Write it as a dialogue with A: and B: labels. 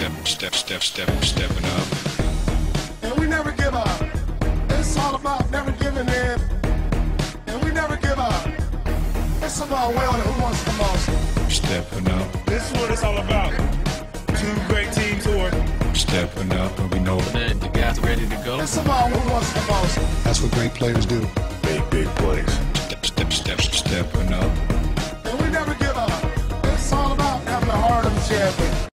A: stepping up.
B: And we never give up. It's all about never giving in. And we never give up. It's about winning who wants the most.
A: Stepping up,
C: This is what it's all about. Two great teams who are
A: stepping up, and we know it.
D: The guys are ready to go.
B: It's about who wants the most.
E: That's what great players do.
C: big plays.
A: Stepping up.
B: And we never give up. It's all about having the heart of a champion.